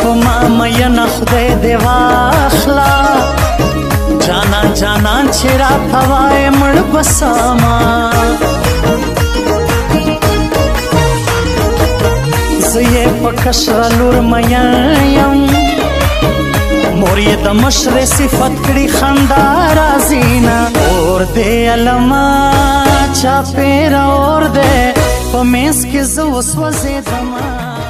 پما مینا خدای دی واخلا جانان جانان چې را توای مړ بساما زه یې په کشره لور مین مور یې د مشرې صفت کړي خندا راځينا اور دې علما چا پیر اور دې په مینس کې زه وسوځېدمه